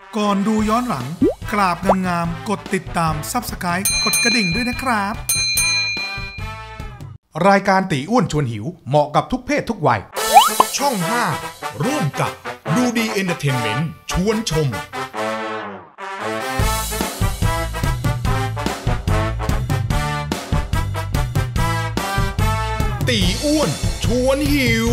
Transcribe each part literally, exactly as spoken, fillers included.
ก่อนดูย้อนหลังกราบงามๆกดติดตาม ซับสไครบ์ กดกระดิ่งด้วยนะครับรายการตีอ้วนชวนหิวเหมาะกับทุกเพศทุกวัยช่องห้าร่วมกับดูดีเอนเตอร์เทนเมนต์ชวนชมตีอ้วนชวนหิว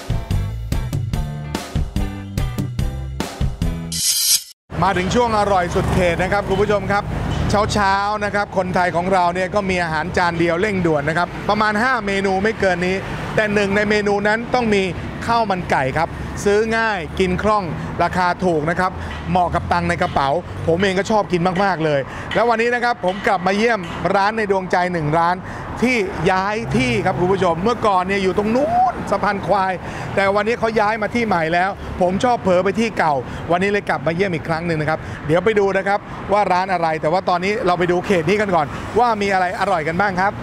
มาถึงช่วงอร่อยสุดเขตนะครับคุณผู้ชมครับเช้าๆนะครับคนไทยของเราเนี่ยก็มีอาหารจานเดียวเร่งด่วนนะครับประมาณห้าเมนูไม่เกินนี้แต่หนึ่งในเมนูนั้นต้องมีข้าวมันไก่ครับซื้อง่ายกินคล่องราคาถูกนะครับเหมาะกับตังค์ในกระเป๋าผมเองก็ชอบกินมากๆเลยแล้ววันนี้นะครับผมกลับมาเยี่ยมร้านในดวงใจหนึ่งร้านที่ย้ายที่ครับคุณผู้ชมเมื่อก่อนเนี่ยอยู่ตรงนู้นสะพานควายแต่วันนี้เขาย้ายมาที่ใหม่แล้วผมชอบเผลอไปที่เก่าวันนี้เลยกลับมาเยี่ยมอีกครั้งหนึ่งนะครับเดี๋ยวไปดูนะครับว่าร้านอะไรแต่ว่าตอนนี้เราไปดูเขตนี้กันก่อนว่ามีอะไรอร่อยกันบ้างครับ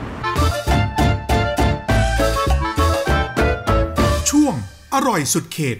ช่วงอร่อยสุดเขต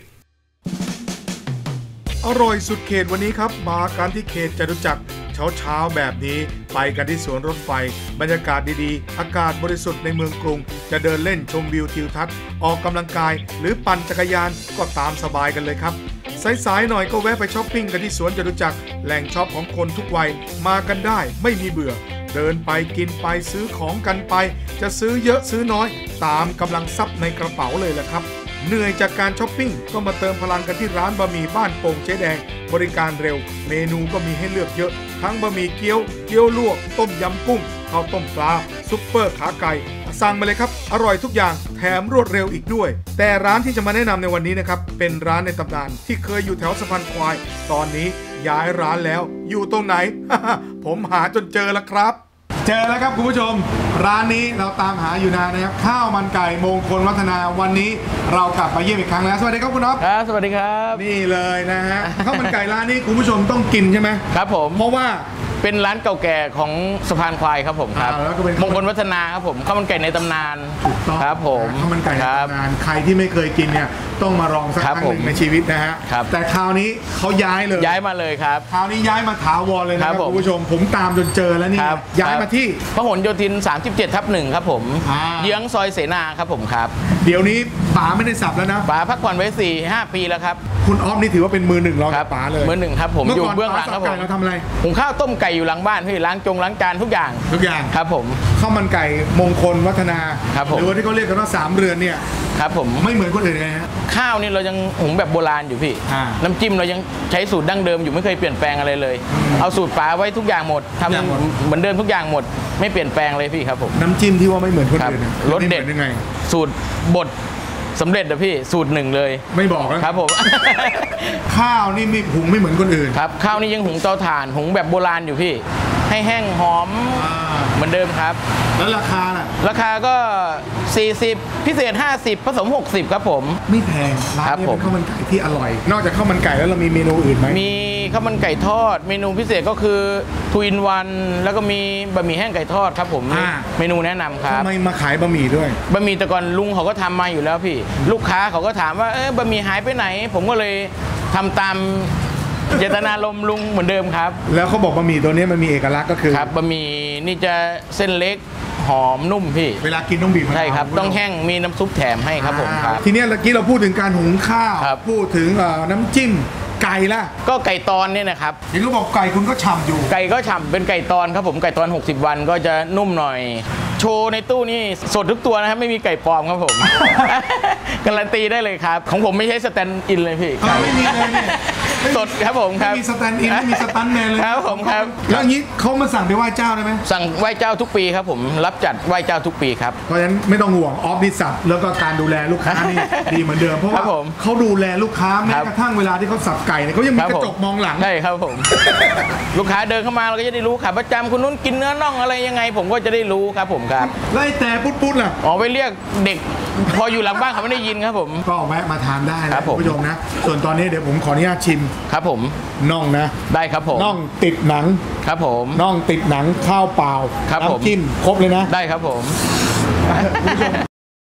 อร่อยสุดเขตวันนี้ครับมากันที่เขตจตุจักรเช้าๆแบบนี้ไปกันที่สวนรถไฟบรรยากาศดีๆอากาศบริสุทธิ์ในเมืองกรุงจะเดินเล่นชมวิวทิวทัศน์ออกกำลังกายหรือปั่นจักรยานก็ตามสบายกันเลยครับสายๆหน่อยก็แวะไปช้อปปิ้งกันที่สวนจตุจักรแหล่งช็อปของคนทุกวัยมากันได้ไม่มีเบื่อเดินไปกินไปซื้อของกันไปจะซื้อเยอะซื้อน้อยตามกำลังทรัพย์ในกระเป๋าเลยแหละครับเหนื่อยจากการช้อปปิ้งก็มาเติมพลังกันที่ร้านบะหมี่บ้านโป่งเจ๊แดงบริการเร็วเมนูก็มีให้เลือกเยอะทั้งบะหมี่เกี๊ยวเกี๊ยวลวกต้มยำกุ้งข้าวต้มปลาซุปเปอร์ขาไก่สั่งมาเลยครับอร่อยทุกอย่างแถมรวดเร็วอีกด้วยแต่ร้านที่จะมาแนะนำในวันนี้นะครับเป็นร้านในตำนานที่เคยอยู่แถวสะพานควายตอนนี้ย้ายร้านแล้วอยู่ตรงไหน ผมหาจนเจอแล้วครับเจอแล้วครับคุณผู้ชมร้านนี้เราตามหาอยู่นานนะครับข้าวมันไก่มงคลวัฒนาวันนี้เรากลับมาเยี่ยมอีกครั้งแล้วสวัสดีครับคุณอ๊อฟครับสวัสดีครับนี่เลยนะฮะข้าวมันไก่ร้านนี้คุณผู้ชมต้องกินใช่ไหมครับผมเพราะว่าเป็นร้านเก่าแก่ของสะพานควายครับผมครับมงคลวัฒนาครับผมข้าวมันไก่ในตำนานถูกต้องครับผมข้าวมันไก่ในตำนานใครที่ไม่เคยกินเนี่ยต้องมาลองสักครั้งหนึ่งในชีวิตนะฮะแต่คราวนี้เขาย้ายเลยย้ายมาเลยครับคราวนี้ย้ายมาถาวรเลยนะครับคุณผู้ชมผมตามจนเจอแล้วนี่ย้ายมาที่พหลโยธินสามสิบเจ็ดทับหนึ่งครับผมเยื้องซอยเสนาครับผมครับเดี๋ยวนี้ป๋าไม่ได้สับแล้วนะป๋าพักผ่อนไว้สี่ห้าปีแล้วครับคุณอ๊อฟนี่ถือว่าเป็นมือหนึ่งรองป๋าเลยมือหนึ่งครับผมอยู่เบื้องหลังครับผมเราทำอะไรหุงข้าวต้มไก่อยู่หลังบ้านพี่ล้างจงล้างจานทุกอย่างทุกอย่างครับผมข้าวมันไก่มงคลวัฒนาหรือว่าที่เขาเรียกกันว่าสามเรือนเนี่ยครับผมไม่เหมือนคนอื่นไงฮะข้าวนี่เรายังหุงแบบโบราณอยู่พี่น้ำจิ้มเรายังใช้สูตรดั้งเดิมอยู่ไม่เคยเปลี่ยนแปลงอะไรเลยเอาสูตรป๋าไว้ทุกอย่างหมดทำเหมือนเดิมทุกอย่างหมดไม่เปลี่ยนแปลงเลยพี่ครับผมน้ำจิ้มที่ว่าไม่เหมือนคนอื่นรสเด็ดยังไงสูตรบดสำเร็จนะพี่สูตรหนึ่งเลยไม่บอกนะครับผมข้าวนี่ไม่หุงไม่เหมือนคนอื่นครับข้าวนี่ยังหุงเตาถ่านหุงแบบโบราณอยู่พี่ให้แห้งหอมเหมือนเดิมครับแล้วราคาล่ะราคาก็สี่สิบพิเศษห้าสิบผสมหกสิบครับผมไม่แพงร้านนี้เป็นข้าวมันไก่ที่อร่อยนอกจากข้าวมันไก่แล้วเรามีเมนูอื่นไหมมีข้าวมันไก่ทอดเมนูพิเศษก็คือทูอินวันแล้วก็มีบะหมี่แห้งไก่ทอดครับผมเมนูแนะนำครับทำไมมาขายบะหมี่ด้วยบะหมี่แต่ก่อนลุงเขาก็ทำมาอยู่แล้วพี่ลูกค้าเขาก็ถามว่าเออบะหมี่หายไปไหนผมก็เลยทำตามเจตนารมณ์ลุงเหมือนเดิมครับแล้วเขาบอกบะหมี่ตัวนี้มันมีเอกลักษณ์ก็คือครับบะหมี่นี่จะเส้นเล็กหอมนุ่มพี่เวลากินต้องบีบใช่ครับต้องแห้งมีน้ำซุปแถมให้ครับผมครับทีนี้เมื่อกี้เราพูดถึงการหุงข้าวพูดถึงน้ำจิ้มไก่ละก็ไก่ตอนเนี่ยนะครับเห็นเขาบอกไก่คุณก็ฉ่ำอยู่ไก่ก็ฉ่ำเป็นไก่ตอนครับผมไก่ตอนหกสิบวันก็จะนุ่มหน่อยโชว์ในตู้นี่สดทุกตัวนะครับไม่มีไก่ปลอมครับผมการันตีได้เลยครับของผมไม่ใช่สแตนด์อินเลยพี่ไม่มีเลยสดครับผมครับไม่มีสแตนด์อินไม่มีสตันแมนเลยครับผมครับแล้วอย่างนี้เขามาสั่งไปไหว้เจ้าได้ไหมสั่งไหว้เจ้าทุกปีครับผมรับจัดไหว้เจ้าทุกปีครับเพราะฉะนั้นไม่ต้องห่วงออฟดิสับแล้วก็การดูแลลูกค้านี่ดีเหมือนเดิมเพราะว่าเขาดูแลลูกค้าแม้กระทั่งเวลาที่เขาสับไก่เนี่ยเขายังมีกระจกมองหลังใช่ครับผมลูกค้าเดินเข้ามาเราก็จะได้รู้ขาประจำคุณนู้นกินเนื้อน่องอะไรยังไงผมก็จะได้รู้ครับผมครับไล่แต่ปุ๊ดๆล่ะอ๋อไปเรียกเด็กพออยู่หลังบ้านเขาไม่ได้ยินครับผมก็แวะมาทานได้นะคุณผู้ชมนะส่วนตอนนี้เดี๋ยวผมขออนุญาตชิมครับผมน่องนะได้ครับผมน่องติดหนังครับผมน่องติดหนังข้าวเปล่าครับผมน้ำจิ้มครบเลยนะได้ครับผม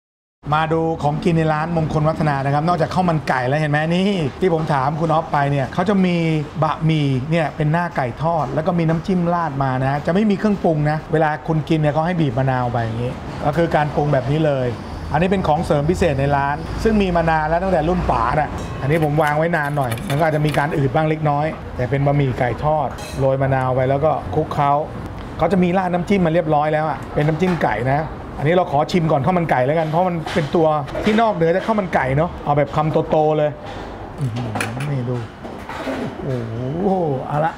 มาดูของกินในร้านมงคลวัฒนานะครับนอกจากข้าวมันไก่แล้วเห็นไหมนี่ที่ผมถามคุณอ๊อฟไปเนี่ยเขาจะมีบะหมี่เนี่ยเป็นหน้าไก่ทอดแล้วก็มีน้ำจิ้มราดมานะจะไม่มีเครื่องปรุงนะเวลาคุณกินเนี่ยเขาให้บีบมะนาวไปอย่างนี้ก็คือการปรุงแบบนี้เลยอันนี้เป็นของเสริมพิเศษในร้านซึ่งมีมานานแล้วตั้งแต่รุ่นป๋าอ่ะอันนี้ผมวางไว้นานหน่อยมันก็อาจจะมีการอืดบ้างเล็กน้อยแต่เป็นบะหมี่ไก่ทอดโรยมะนาวไปแล้วก็คลุกเคล้าเขาจะมีราดน้ำจิ้มมาเรียบร้อยแล้วอ่ะเป็นน้ำจิ้มไก่นะอันนี้เราขอชิมก่อนข้าวมันไก่แล้วกันเพราะมันเป็นตัวที่นอกเหนือจากข้าวมันไก่เนาะเอาแบบคำโตๆเลยนี่ดูโอ้โหเอาละ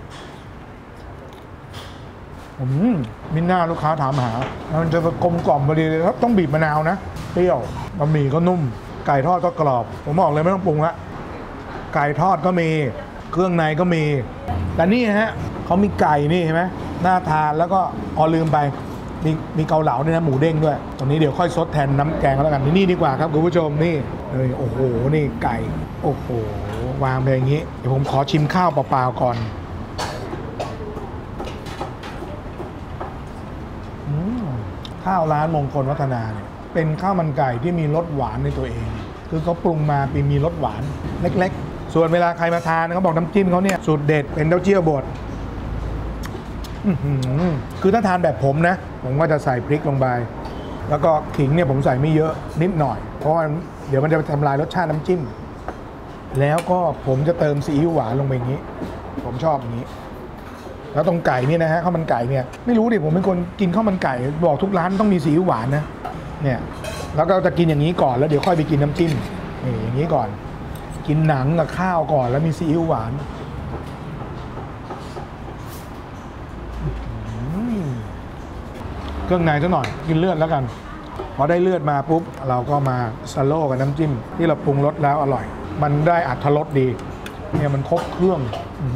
อืมมิน่าลูกค้าถามหามันจะกลมกล่อมพอดีเลยครับต้องบีบมะนาวนะเปรี้ยวบะหมี่ก็นุ่มไก่ทอดก็กรอบผมบอกเลยไม่ต้องปรุงละไก่ทอดก็มีเครื่องในก็มีแต่นี่ฮะเขามีไก่นี่เห็นไหมน่าทานแล้วก็อ๋อลืมไปมีมีเกาเหลาด้วยนะหมูเด้งด้วยตรงนี้เดี๋ยวค่อยซดแทนน้ำแกงแล้วกันนี่ดีกว่าครับคุณผู้ชมนี่เลยโอ้โหนี่ไก่โอ้โหวางไปอย่างนี้เดี๋ยวผมขอชิมข้าวเปล่าๆก่อนข้าวร้านมงคลวัฒนาเนี่ยเป็นข้าวมันไก่ที่มีรสหวานในตัวเองคือเขาปรุงมาเป็นมีรสหวานเล็กๆส่วนเวลาใครมาทานเขาบอกน้ำจิ้มเขาเนี่ยสูตรเด็ดเป็นเต้าเจี้ยวบดคือถ้าทานแบบผมนะผมก็จะใส่พริกลงไปแล้วก็ขิงเนี่ยผมใส่ไม่เยอะนิดหน่อยเพราะว่าเดี๋ยวมันจะทำลายรสชาติน้ำจิ้มแล้วก็ผมจะเติมซีอิ๊วหวานลงไปอย่างนี้ผมชอบอย่างนี้แล้วตรงไก่นี่นะฮะข้าวมันไก่เนี่ยไม่รู้ดิผมเป็นคนกินข้าวมันไก่บอกทุกร้านต้องมีซีอิ๊วหวานนะเนี่ยแล้วก็จะกินอย่างนี้ก่อนแล้วเดี๋ยวค่อยไปกินน้ำจิ้มนี่อย่างนี้ก่อนกินหนังกับข้าวก่อนแล้วมีซีอิ๊วหวานเครื่องในซะหน่อยกินเลือดแล้วกันพอได้เลือดมาปุ๊บเราก็มาสโลว์กับน้ำจิ้มที่เราปรุงรสแล้วอร่อยมันได้อรรถรสดีเนี่ยมันครบเครื่อง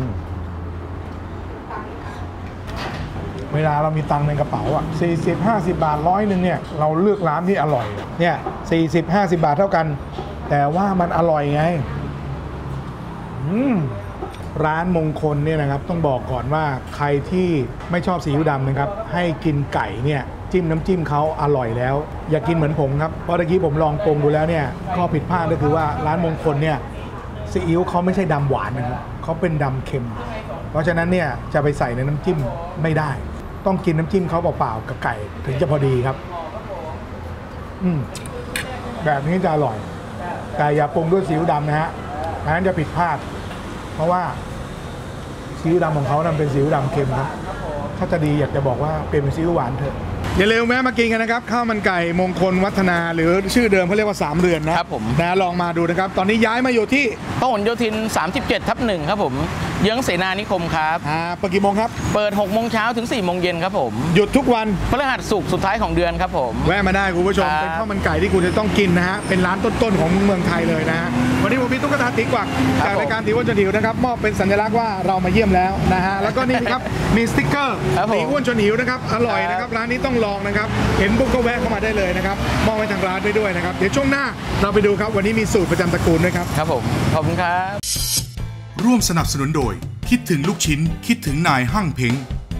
เวลาเรามีตังค์ในกระเป๋าอ่ะสี่สิบ ห้าสิบบาทร้อยนึงเนี่ยเราเลือกร้านที่อร่อยเนี่ยสี่สิบ ห้าสิบบาทเท่ากันแต่ว่ามันอร่อยไงอืมร้านมงคลเนี่ยนะครับต้องบอกก่อนว่าใครที่ไม่ชอบซีอิ๊วดำนะครับให้กินไก่เนี่ยจิ้มน้ำจิ้มเขาอร่อยแล้วอย่ากินเหมือนผมครับเพราะเมื่อกี้ผมลองปรุงดูแล้วเนี่ยข้อผิดพลาดก็คือว่าร้านมงคลเนี่ยซีอิ๊วเขาไม่ใช่ดำหวานนะครับเขาเป็นดำเค็มเพราะฉะนั้นเนี่ยจะไปใส่ในน้ำจิ้มไม่ได้ต้องกินน้ำจิ้มเขาเปล่าๆกับไก่ถึงจะพอดีครับอืมแบบนี้จะอร่อยแต่อย่าปรุงด้วยซีอิ๊วดำนะฮะงั้นจะผิดพลาดเพราะว่าซีอิ๊วดำของเขานั้นเป็นซีอิ๊วดำเค็มครับถ้าจะดีอยากจะบอกว่าเป็นซีอิ๊วหวานเถอะอย่าลืมแวะมากินกันนะครับข้าวมันไก่มงคลวัฒนาหรือชื่อเดิมเขาเรียกว่าสามเรือนนะครับผมนะลองมาดูนะครับตอนนี้ย้ายมาอยู่ที่พหลโยธินสามสิบเจ็ดทับหนึ่งครับผมเยื้องเสนานิคมครับอ่าเปิดกี่โมงครับเปิดหกโมงเช้าถึงสี่โมงเย็นครับผมหยุดทุกวันพฤหัสศุกร์สุดท้ายของเดือนครับผมแวะมาได้คุณผู้ชมเป็นข้าวมันไก่ที่คุณจะต้องกินนะฮะเป็นร้านต้นๆของเมืองไทยเลยนะฮะวันนี้ผมมีตุ๊กตาติ๊กกวักจากรายการตีอ้วนชวนหิวนะครับมอบเป็นสัญลักษณ์ว่าเรามาเยี่ยมแล้วนะฮะแล้วก็นี่ครับมีสติ๊กเกอร์ตีอ้วนชวนหิวนะครับอร่อยนะครับร้านนี้ต้องลองนะครับเห็นปุ๊บก็แวะเข้ามาได้เลยนะครับมองไปทางร้านไปด้วยนะครับเดี๋ยวช่วงหน้าเราไปดูครับวันนี้มีสูตรประจำตระกูลด้วยครับครับผมขอบคุณครับร่วมสนับสนุนโดยคิดถึงลูกชิ้นคิดถึงนายหั่งเพ้ง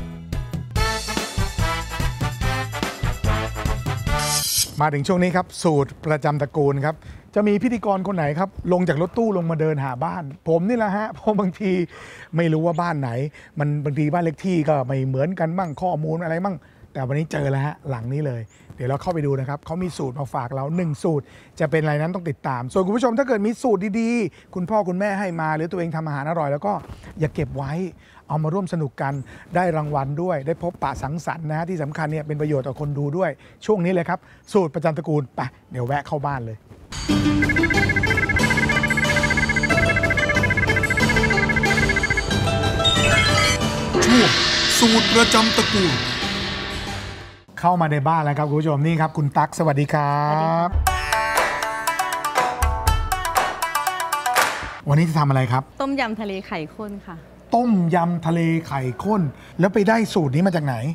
มาถึงช่วงนี้ครับสูตรประจำตระกูลครับจะมีพิธีกรคนไหนครับลงจากรถตู้ลงมาเดินหาบ้านผมนี่แหละฮะเพราะบางทีไม่รู้ว่าบ้านไหนมันบางทีบ้านเล็กที่ก็ไม่เหมือนกันบ้างข้อมูลอะไรบ้างแต่วันนี้เจอแล้วฮะหลังนี้เลยเดี๋ยวเราเข้าไปดูนะครับเขามีสูตรมาฝากเราหนึ่งสูตรจะเป็นอะไรนั้นต้องติดตามส่วนคุณผู้ชมถ้าเกิดมีสูตรดีๆคุณพ่อคุณแม่ให้มาหรือตัวเองทำอาหารอร่อยแล้วก็อย่าเก็บไว้เอามาร่วมสนุกกันได้รางวัลด้วยได้พบปะสังสรรค์นะที่สำคัญเนี่ยเป็นประโยชน์ต่อคนดูด้วยช่วงนี้เลยครับสูตรประจำตระกูลไปเดี๋ยวแวะเข้าบ้านเลยช่วงสูตรประจำตระกูลเข้ามาในบ้านแล้วครับคุณผู้ชมนี่ครับคุณตั๊กสวัสดีครับวันนี้จะทำอะไรครับต้มยำทะเลไข่ข้นค่ะต้มยำทะเลไข่ข้นแล้วไปได้สูตรนี้มาจากไหน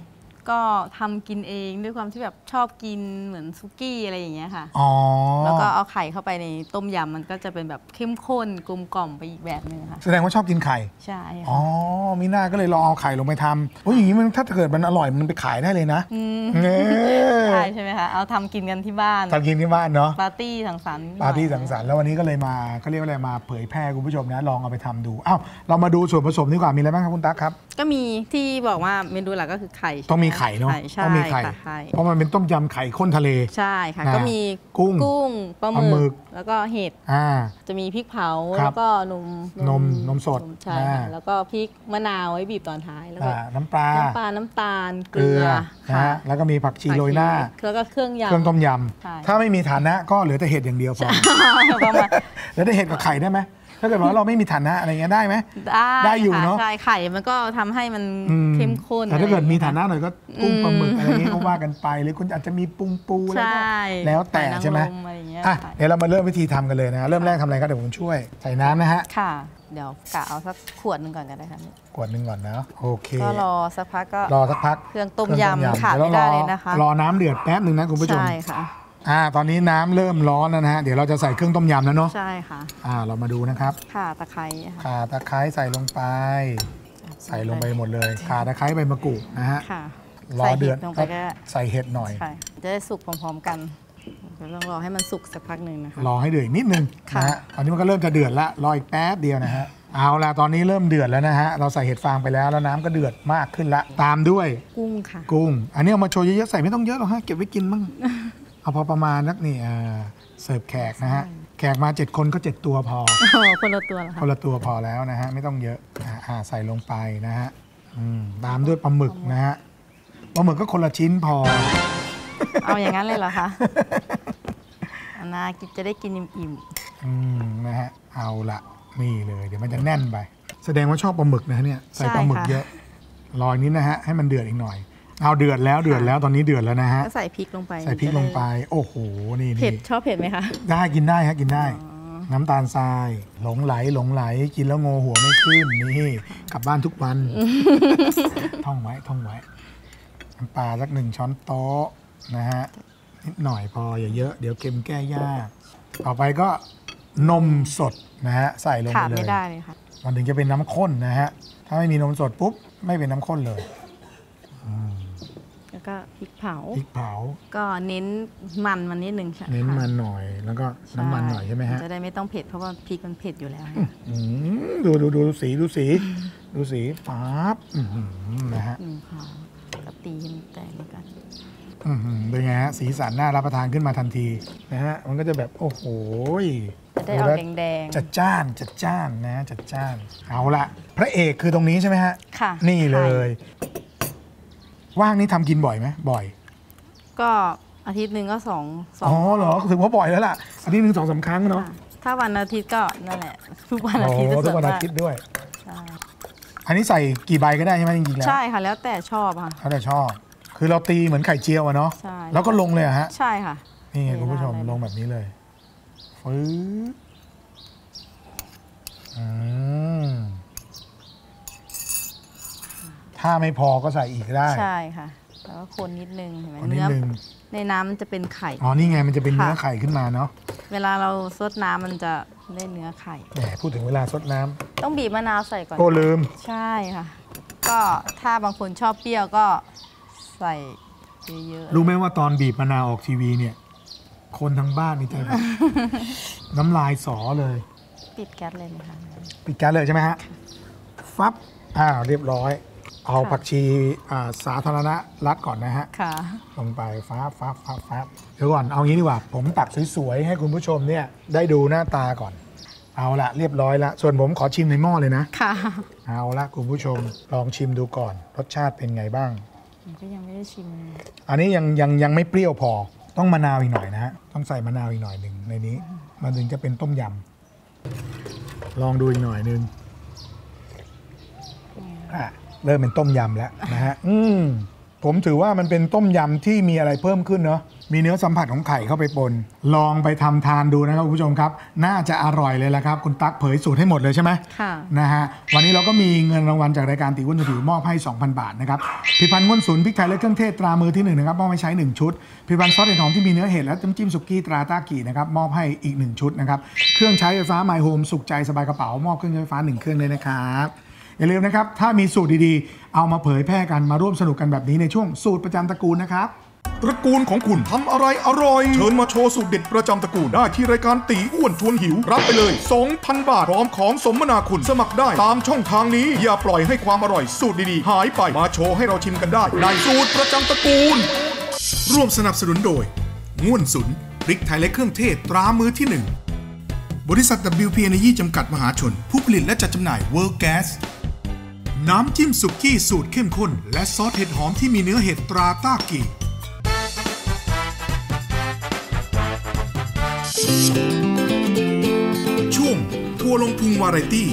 ก็ทำกินเองด้วยความที่แบบชอบกินเหมือนซุกี้อะไรอย่างเงี้ยค่ะอ๋อแล้วก็เอาไข่เข้าไปในต้มยำมันก็จะเป็นแบบเข้มข้นกลมกล่อมไปอีกแบบนึงค่ะแสดงว่าชอบกินไข่ใช่ค่ะอ๋อมีหน้าก็เลยลองเอาไข่ลงไปทำโอ้ยอย่างนี้มันถ้าเกิดมันอร่อยมันไปขายได้เลยนะใช่ใช่ไหมคะเอาทำกินกันที่บ้านทำกินที่บ้านเนาะปาร์ตี้สังสรรค์ปาร์ตี้สังสรรค์แล้ววันนี้ก็เลยมาเขาเรียกว่าอะไรมาเผยแพร่คุณผู้ชมนะลองเอาไปทำดูอ้าวเรามาดูส่วนผสมดีกว่ามีอะไรบ้างครับคุณตั๊กครับก็มีที่บอกว่าเมนูหลักก็คือไข่ต้องมีไข่เนาะต้องมีไข่เพราะมันเป็นต้มยำไข่ข้นทะเลใช่ค่ะก็มีกุ้งกุ้งปลาหมึกแล้วก็เห็ดจะมีพริกเผาแล้วก็นมนมนมสดใช่ค่ะแล้วก็พริกมะนาวไว้บีบตอนท้ายแล้วก็น้ำปลาน้ำปลาน้ำตาลเกลือค่ะแล้วก็มีผักชีโรยหน้าแล้วก็เครื่องยำเครื่องต้มยำถ้าไม่มีฐานะก็เหลือแต่เห็ดอย่างเดียวพอเหลือแต่เห็ดกับไข่ได้ไหมถ้าเกิดว่าเราไม่มีฐานะอะไรเงี้ยได้ไหมได้ได้อยู่เนาะใช่ไข่มันก็ทำให้มันเข้มข้นแต่ถ้าเกิดมีฐานะหน่อยก็กุ้งปลาหมึกอะไรเงี้ยก็ว่ากันไปหรือคุณอาจจะมีปุงปูอะไรก็แล้วแต่ใช่ไหมอ่ะเดี๋ยวเรามาเริ่มวิธีทำกันเลยนะเริ่มแรกทำอะไรก็เดี๋ยวผมช่วยใส่น้ำนะฮะค่ะเดี๋ยวกะเอาสักขวดหนึ่งก่อนก็ได้ค่ะขวดหนึ่งก่อนนะโอเคก็รอสักพักก็รอสักพักเครื่องต้มยำขาดไม่ได้เลยนะคะรอน้ำเดือดแป๊บหนึ่งนะคุณผู้ชมใช่ค่ะอ่าตอนนี้น้ำเริ่มร้อนแล้วนะฮะเดี๋ยวเราจะใส่เครื่องต้มยำแล้วเนาะใช่ค่ะอ่าเรามาดูนะครับข่าตะไคร้ข่าตะไคร้ใส่ลงไปใส่ลงไปหมดเลยข่าตะไคร้ใบมะกรูดนะฮะรอเดือดใส่เห็ดหน่อยจะได้สุกพร้อมๆกันต้องรอให้มันสุกสักพักหนึ่งนะคะรอให้เดือดนิดนึงนะฮะตอนนี้มันก็เริ่มจะเดือดละรออีกแป๊บเดียวนะฮะเอาละตอนนี้เริ่มเดือดแล้วนะฮะเราใส่เห็ดฟางไปแล้วแล้วน้ำก็เดือดมากขึ้นละตามด้วยกุ้งค่ะกุ้งอันนี้เอามาโชว์เยอะๆใส่ไม่ต้องเยอะหรอกฮะเก็บไว้กินบ้างเอาพอประมาณนักนี่เสิร์ฟแขกนะฮะแขกมาเจ็ดคนก็เจ็ดตัวพอคนละตัวคนละตัวพอแล้วนะฮะไม่ต้องเยอะอ่าใส่ลงไปนะฮะตามด้วยปลาหมึกนะฮะปลาหมึกก็คนละชิ้นพอเอาอย่างนั้นเลยเหรอคะนากินจะได้กินอิ่มๆอืมนะฮะเอาละนี่เลยเดี๋ยวมันจะแน่นไปแสดงว่าชอบปลาหมึกนะเนี่ยใส่ปลาหมึกเยอะรอนี้นะฮะให้มันเดือดอีกหน่อยเอาเดือดแล้วเดือดแล้วตอนนี้เดือดแล้วนะฮะใส่พริกลงไปใส่พริกลงไปโอ้โหนี่เผ็ดชอบเผ็ดไหมคะได้กินได้ฮะกินได้น้ำตาลทรายหลงไหลหลงไหลกินแล้วงอหัวไม่ขึ้นนี่กลับบ้านทุกวันท่องไว้ท่องไว้น้ำปลาสักหนึ่งช้อนโต๊ะนะฮะนิดหน่อยพออย่าเยอะเดี๋ยวเค็มแก้ยากต่อไปก็นมสดนะฮะใส่ลงไปเลยขาดไม่ได้เลยค่ะมันถึงจะเป็นน้ำข้นนะฮะถ้าไม่มีนมสดปุ๊บไม่เป็นน้ำข้นเลยแล้วก็พริกเผาพริกเผาก็เน้นมันมันนิดนึงเน้นมันหน่อยแล้วก็น้ำมันหน่อยใช่ไหมฮะจะได้ไม่ต้องเผ็ดเพราะว่าพริกมันเผ็ดอยู่แล้วดูดูดูสีดูสีดูสีปั๊บนะฮะก็ตีให้มันแตกเหมือนกันเป็นไงฮะสีสันน่ารับประทานขึ้นมาทันทีนะฮะมันก็จะแบบโอ้โหจะได้ออกแดงๆจัดจ้านจัดจ้านนะจัดจ้านเอาละพระเอกคือตรงนี้ใช่ไหมฮะค่ะนี่เลยว่างนี่ทำกินบ่อยไหมบ่อยก็อาทิตย์หนึ่งก็สองสองอ๋อเหรอถือว่าบ่อยแล้วล่ะอาทิตย์หนึ่งสองสามครั้งเนาะถ้าวันอาทิตย์ก็นั่นแหละทุกวันอาทิตย์ทุกวันอาทิตย์ด้วยอันนี้ใส่กี่ใบก็ได้ใช่ไหมจริงๆแล้วใช่ค่ะแล้วแต่ชอบค่ะแล้วแต่ชอบคือเราตีเหมือนไข่เจียวอะเนาะแล้วก็ลงเลยอะฮะใช่ค่ะนี่คุณผู้ชมลงแบบนี้เลยฟื้นถ้าไม่พอก็ใส่อีกได้ใช่ค่ะแล้วก็คนนิดนึงเห็นไหมเนื้อในน้ำมันจะเป็นไข่อ๋อนี่ไงมันจะเป็นเนื้อไข่ขึ้นมาเนาะเวลาเราซดน้ำมันจะได้เนื้อไข่แหมพูดถึงเวลาซดน้ำต้องบีบมะนาวใส่ก่อนโอ้ลืมใช่ค่ะก็ถ้าบางคนชอบเปรี้ยวก็ใส่เยอะๆรู้ไหมว่าตอนบีบมะนาวออกทีวีเนี่ยคนทั้งบ้านนี่ใจแบบน้ำลายสอเลยปิดแก๊สเลยไหมคะปิดแก๊สเลยใช่ไหมฮะฟับอ้าวเรียบร้อยเอาผักชีสาธารณรัฐก่อนนะฮะลงไปฟ้าฟ้าฟ้าฟ้าเดี๋ยวก่อนเอางี้ดีกว่าผมตักสวยๆให้คุณผู้ชมเนี่ยได้ดูหน้าตาก่อนเอาละเรียบร้อยละส่วนผมขอชิมในหม้อเลยนะค่ะเอาละคุณผู้ชมลองชิมดูก่อนรสชาติเป็นไงบ้างผมก็ยังไม่ได้ชิมอันนี้ยังยังยังไม่เปรี้ยวพอต้องมะนาวอีกหน่อยนะฮะต้องใส่มะนาวอีกหน่อยหนึ่งในนี้มันถึงจะเป็นต้มยำลองดูอีกหน่อยนึงอ่ะเริ่มเป็นต้มยำแล้วนะฮะอืมผมถือว่ามันเป็นต้มยำที่มีอะไรเพิ่มขึ้นเนาะมีเนื้อสัมผัสของไข่เข้าไปปนลองไปทำทานดูนะครับคุณผู้ชมครับน่าจะอร่อยเลยละครับคุณตั๊กเผยสูตรให้หมดเลยใช่ไหมค่ะนะฮะวันนี้เราก็มีเงินรางวัลจากรายการตีอ้วนชวนหิวมอบให้ สองพัน บาทนะครับผลิตภัณฑ์ง่วนศูนย์พริกไทยและเครื่องเทศตรามือที่หนึ่งนะครับมอบให้ใช้หนึ่งชุดผลิตภัณฑ์ซอสเห็ดหอมที่มีเนื้อเห็ดและน้ำจิ้มสุกี้ตราต้ากี่นะครับมอบให้อีกหนึ่งชุดนะครับเครื่องใช้ไฟฟ้าไมโฮมสุขใจสบายกระเป๋ามอบเครื่องใช้ไฟฟ้าหนึ่งเครื่องเลยนะครับอย่าลืมนะครับถ้ามีสูตรดีๆเอามาเผยแพร่กันมาร่วมสนุกกันแบบนี้ในช่วงสูตรประจำตระกูลนะครับตระกูลของคุณทำอะไรอร่อยเชิญมาโชว์สูตรเด็ดประจำตระกูลได้ที่รายการตีอ้วนชวนหิวรับไปเลย สองพัน บาทพร้อมของสมนาคุณสมัครได้ตามช่องทางนี้อย่าปล่อยให้ความอร่อยสูตรดีๆหายไปมาโชว์ให้เราชิมกันได้ในสูตรประจำตระกูลร่วมสนับสนุนโดยง่วนสุนพริกไทยและเครื่องเทศตรามือที่หนึ่งบริษัท ดับเบิลยู พี Energy จำกัดมหาชนผู้ผลิตและจัดจำหน่าย World Gas น้ำจิ้มสุกี้สูตรเข้มข้นและซอสเห็ดหอมที่มีเนื้อเห็ดตราต้ากีช่วงทัวร์ลงพุงวาไรตี้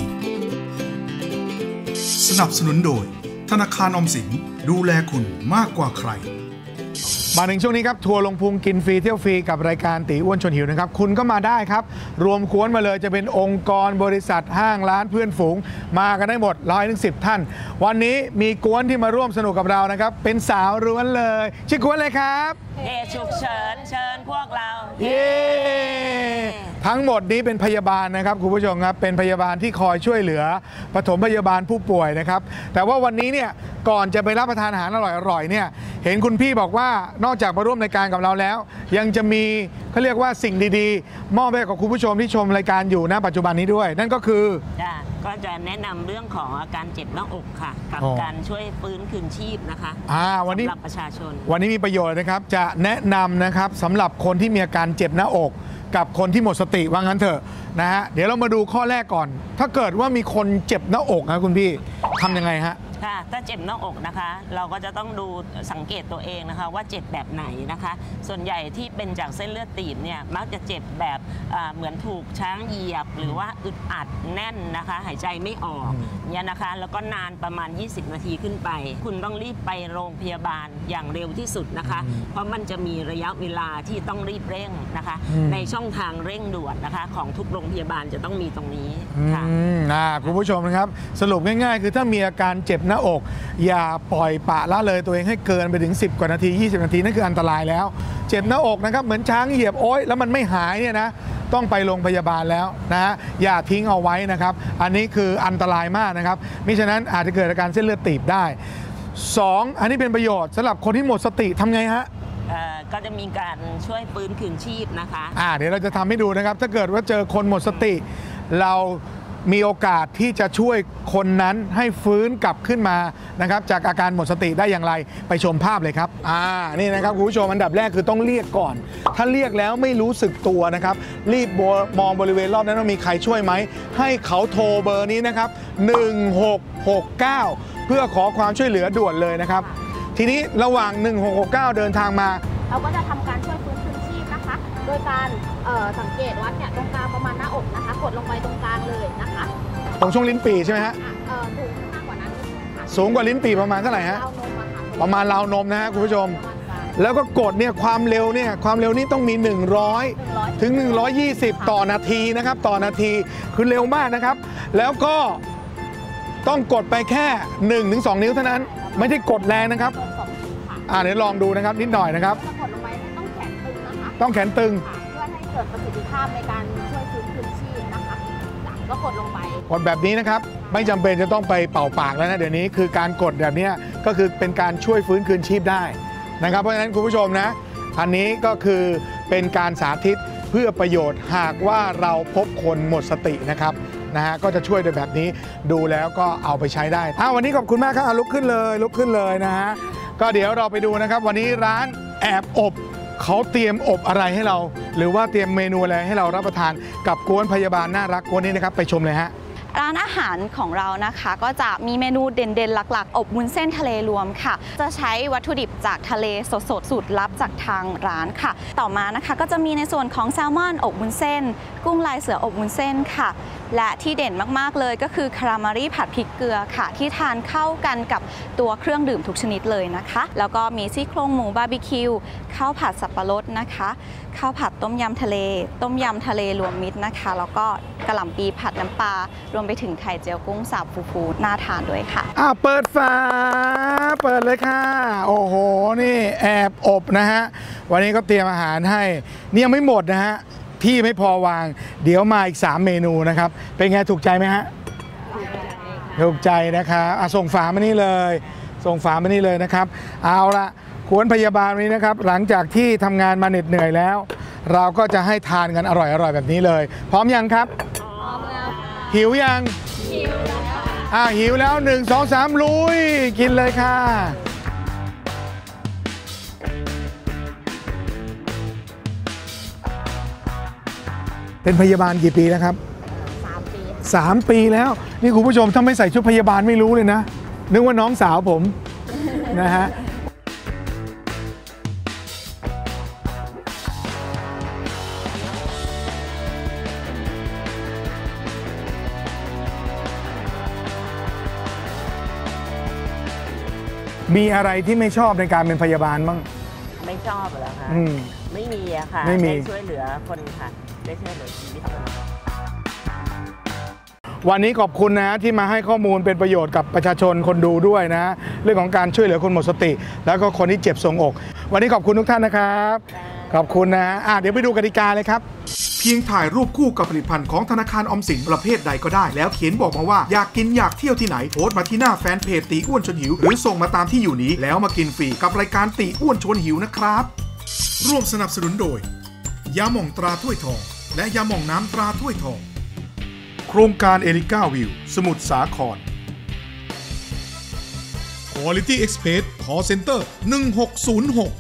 สนับสนุนโดยธนาคารออมสินดูแลคุณมากกว่าใครมาถึงช่วงนี้ครับทัวร์ลงพุงกินฟรีเที่ยวฟรีกับรายการตีอ้วนชวนหิวนะครับคุณก็มาได้ครับรวมกวนมาเลยจะเป็นองค์กรบริษัทห้างร้านเพื่อนฝูงมากันได้หมดร้อยถึงสิบท่านวันนี้มีกวนที่มาร่วมสนุกกับเรานะครับเป็นสาวล้วนเลยชื่อกวนเลยครับเหตุฉุกเฉินเชิญพวกเราเย้ทั้งหมดนี้เป็นพยาบาลนะครับคุณผู้ชมครับเป็นพยาบาลที่คอยช่วยเหลือปฐมพยาบาลผู้ป่วยนะครับแต่ว่าวันนี้เนี่ยก่อนจะไปรับประทานอาหารอร่อยๆเนี่ยเห็นคุณพี่บอกว่านอกจากมาร่วมรายการกับเราแล้วยังจะมีเขาเรียกว่าสิ่งดีๆมอบให้กับคุณผู้ชมที่ชมรายการอยู่ณปัจจุบันนี้ด้วยนั่นก็คือจ้ะก็จะแนะนำเรื่องของอาการเจ็บหน้าอกค่ะกับการช่วยฟื้นคืนชีพนะคะอ่าวันนี้สำหรับประชาชนวันนี้มีประโยชน์นะครับจะแนะนำนะครับสำหรับคนที่มีอาการเจ็บหน้าอกกับคนที่หมดสติว่างั้นเถอะนะฮะเดี๋ยวเรามาดูข้อแรกก่อนถ้าเกิดว่ามีคนเจ็บหน้าอกนะคุณพี่ทำยังไงฮะค่ะถ้าเจ็บหน้าอกนะคะเราก็จะต้องดูสังเกตตัวเองนะคะว่าเจ็บแบบไหนนะคะส่วนใหญ่ที่เป็นจากเส้นเลือดตีบเนี่ยมักจะเจ็บแบบเหมือนถูกช้างเหยียบหรือว่าอึดอัดแน่นนะคะหายใจไม่ออกเนี่ยนะคะแล้วก็นานประมาณยี่สิบนาทีขึ้นไปคุณต้องรีบไปโรงพยาบาลอย่างเร็วที่สุดนะคะเพราะมันจะมีระยะเวลาที่ต้องรีบเร่งนะคะในช่องทางเร่งด่วนนะคะของทุกโรงพยาบาลจะต้องมีตรงนี้ค่ะคุณผู้ชมนะครับสรุปง่ายๆคือถ้ามีอาการเจ็บหน้าอกอย่าปล่อยปละละเลยตัวเองให้เกินไปถึงสิบกว่านาทียี่สิบนาทีนั่นคืออันตรายแล้วเจ็บหน้าอกนะครับเหมือนช้างเหยียบโอ๊ยแล้วมันไม่หายเนี่ยนะต้องไปโรงพยาบาลแล้วนะฮะอย่าทิ้งเอาไว้นะครับอันนี้คืออันตรายมากนะครับมิฉะนั้นอาจจะเกิดอาการเส้นเลือดตีบได้สองอันนี้เป็นประโยชน์สำหรับคนที่หมดสติทำไงฮะก็จะมีการช่วยฟื้นคืนชีพนะคะอ่าเดี๋ยวเราจะทำให้ดูนะครับถ้าเกิดว่าเจอคนหมดสติเรามีโอกาสที่จะช่วยคนนั้นให้ฟื้นกลับขึ้นมานะครับจากอาการหมดสติได้อย่างไรไปชมภาพเลยครับอ่านี่นะครับคุณผู้ชมอันดับแรกคือต้องเรียกก่อนถ้าเรียกแล้วไม่รู้สึกตัวนะครับรีบมองบริเวณรอบนั้นว่ามีใครช่วยไหมให้เขาโทรเบอร์นี้นะครับหนึ่งหกหกเก้าเพื่อขอความช่วยเหลือด่วนเลยนะครับทีนี้ระหว่างหนึ่งหกหกเก้าเดินทางมาเราก็จะทำการช่วยฟื้นคืนชีพนะคะโดยการสังเกตวัดเนี่ยตรงกลางประมาณหน้าอกนะคะกดลงไปตรงกลางเลยนะคะตรงช่วงลิ้นปี่ใช่ไหมฮะสูงมากกว่านั้นสูงกว่าลิ้นปี่ประมาณเท่าไหร่ฮะประมาณราวนมนะฮะคุณผู้ชมแล้วก็กดเนี่ยความเร็วเนี่ยความเร็วนี้ต้องมีหนึ่งร้อยถึงหนึ่งร้อยยี่สิบต่อนาทีนะครับต่อนาทีคือเร็วมากนะครับแล้วก็ต้องกดไปแค่ หนึ่งถึงสอง นิ้วเท่านั้นไม่ได้กดแรงนะครับอ่าเดี๋ยวลองดูนะครับนิดหน่อยนะครับกดลงไปต้องแขนตึงนะคะต้องแขนตึงเพื่อให้เกิดประสิทธิภาพในการช่วยฟื้นคืนชีพนะคะก็กดลงไปกดแบบนี้นะครับไม่จำเป็นจะต้องไปเป่าปากแล้วนะเดี๋ยวนี้คือการกดแบบนี้ก็คือเป็นการช่วยฟื้นคืนชีพได้นะครับเพราะฉะนั้นคุณผู้ชมนะอันนี้ก็คือเป็นการสาธิตเพื่อประโยชน์หากว่าเราพบคนหมดสตินะครับนะฮะก็จะช่วยโดยแบบนี้ดูแล้วก็เอาไปใช้ได้อ่าวันนี้ขอบคุณมากครับลุกขึ้นเลยลุกขึ้นเลยนะฮะก็เดี๋ยวเราไปดูนะครับวันนี้ร้านแอบอบเขาเตรียมอบอะไรให้เราหรือว่าเตรียมเมนูอะไรให้เรารับประทานกับกวนพยาบาลน่ารักกวนนี้นะครับไปชมเลยฮะร้านอาหารของเรานะคะก็จะมีเมนูเด่นๆหลักๆอบวุ้นเส้นทะเลรวมค่ะจะใช้วัตถุดิบจากทะเลสดๆสูตรลับจากทางร้านค่ะต่อมานะคะก็จะมีในส่วนของแซลมอนอบวุ้นเส้นกุ้งลายเสืออบวุ้นเส้นค่ะและที่เด่นมากๆเลยก็คือคารามารีผัดพริกเกลือค่ะที่ทานเข้ากันกับตัวเครื่องดื่มทุกชนิดเลยนะคะแล้วก็มีซี่โครงหมูบาร์บีคิวข้าวผัดสับปะรดนะคะข้าวผัดต้มยำทะเลต้มยำทะเลรวมมิตรนะคะแล้วก็กะหล่ำปีผัดน้ำปลารวมไปถึงไข่เจียวกุ้งสับฟูๆน่าทานด้วยค่ะอ่ะเปิดฝาเปิดเลยค่ะโอ้โหนี่แอบอบนะฮะวันนี้ก็เตรียมอาหารให้นี่ยังไม่หมดนะฮะที่ไม่พอวางเดี๋ยวมาอีกสามเมนูนะครับเป็นไงถูกใจไหมฮะถูกใจนะคะอ่ะส่งฝามานี่เลยส่งฝามานี่เลยนะครับเอาละคุณพยาบาลวันนี้นะครับหลังจากที่ทำงานมาเหน็ดเหนื่อยแล้วเราก็จะให้ทานกันอร่อยๆแบบนี้เลยพร้อมยังครับพร้อมแล้วหิวยังหิวแล้วอ่ะหิวแล้วหนึ่งสองสามลุยกินเลยค่ะเป็นพยาบาลกี่ปีแล้วครับสามปีสามปีแล้วนี่คุณผู้ชมถ้าไม่ใส่ชุดพยาบาลไม่รู้เลยนะนึกว่าน้องสาวผมนะฮะมีอะไรที่ไม่ชอบในการเป็นพยาบาลบ้างไม่ชอบเหรอคะไม่มีอะค่ะไม่มีได้ช่วยเหลือคนค่ะได้ช่วยเหลือชีวิตคนวันนี้ขอบคุณนะที่มาให้ข้อมูลเป็นประโยชน์กับประชาชนคนดูด้วยนะเรื่องของการช่วยเหลือคนหมดสติ แล้วก็คนที่เจ็บทรวงอกวันนี้ขอบคุณทุกท่านนะครับขอบคุณนะอ่ะเดี๋ยวไปดูกติกาเลยครับเพียงถ่ายรูปคู่กับผลิตภัณฑ์ของธนาคารออมสินประเภทใดก็ได้แล้วเขียนบอกมาว่าอยากกินอยากเที่ยวที่ไหนโพสต์มาที่หน้าแฟนเพจตีอ้วนชวนหิวหรือส่งมาตามที่อยู่นี้แล้วมากินฟรีกับรายการตีอ้วนชวนหิวนะครับร่วมสนับสนุนโดยยาหม่องตราถ้วยทองและยาหม่องน้ำตราถ้วยทองโครงการเอลิก้าวิวสมุทรสาคร Quality Express Call Center หนึ่งหกศูนย์หก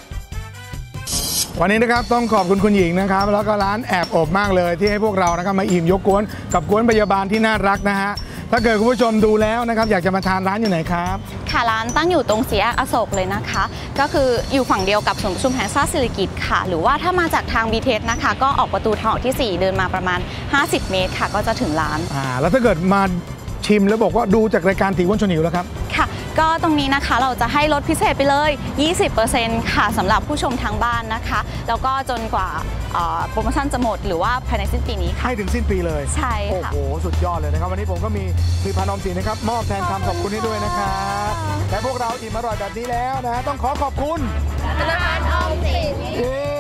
วันนี้นะครับต้องขอบคุณคุณหญิงนะครับแล้วก็ร้านแอบอบมากเลยที่ให้พวกเรานะครับมาอิ่มยกกวนกับกวนพยาบาลที่น่ารักนะฮะถ้าเกิดคุณผู้ชมดูแล้วนะครับอยากจะมาทานร้านอยู่ไหนครับค่ะร้านตั้งอยู่ตรงสี่แยกอโศกเลยนะคะก็คืออยู่ฝั่งเดียวกับศูนย์ประชุมแห่งชาติศิริกิติ์ค่ะหรือว่าถ้ามาจากทาง บี ที เอส นะคะก็ออกประตูทางออกที่สี่เดินมาประมาณห้าสิบเมตรค่ะก็จะถึงร้านอ่าแล้วถ้าเกิดมาชิมแล้วบอกว่าดูจากรายการตีอ้วนชวนหิวแล้วครับค่ะก็ตรงนี้นะคะเราจะให้ลดพิเศษไปเลย ยี่สิบเปอร์เซ็นต์ ค่ะสำหรับผู้ชมทางบ้านนะคะแล้วก็จนกว่าโปรโมชั่นจะหมดหรือว่าภายในสิ้นปีนี้ให้ถึงสิ้นปีเลยใช่ค่ะโอ้โหสุดยอดเลยนะครับวันนี้ผมก็มีผลิตภัณฑ์ออมสินนะครับมอบแทนคำขอบคุณให้ด้วยนะครับและพวกเราอิ่มอร่อยแบบนี้แล้วนะต้องขอขอบคุณธนาคารออมสิน